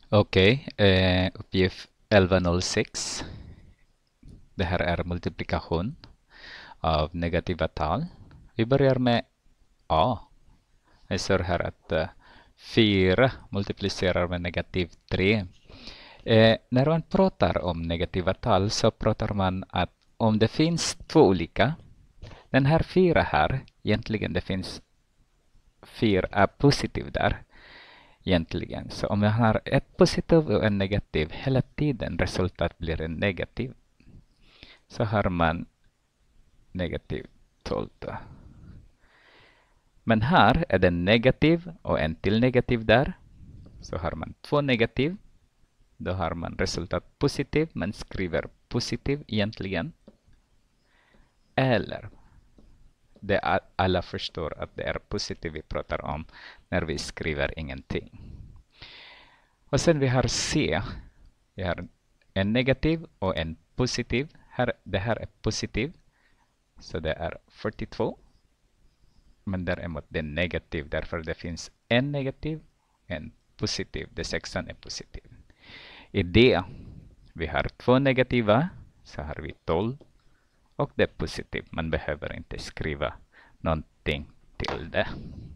Okej, uppgift 1106. Det här är multiplikation av negativa tal. Vi börjar med A. Jag ser här att 4 multiplicerar med negativ 3. När man pratar om negativa tal så pratar man att om det finns två olika, den här 4 här, egentligen det finns 4 är positiv där. Egentligen. Så om jag har ett positiv och en negativ, hela tiden resultat blir en negativ. Så har man negativ 12 då. Men här är den negativ och en till negativ där. Så har man två negativ. Då har man resultat positiv. Man skriver positiv egentligen. Eller det alla förstår att det är positiv vi pratar om när vi skriver ingenting. Och sen vi har C. Vi har en negativ och en positiv. Det här är positiv. Så det är 42. Men däremot det är negativ. Därför det finns en negativ och en positiv. Det 6an är positiv. I D. Vi har två negativa. Så har vi 12. Och det är positivt. Man behöver inte skriva någonting till det.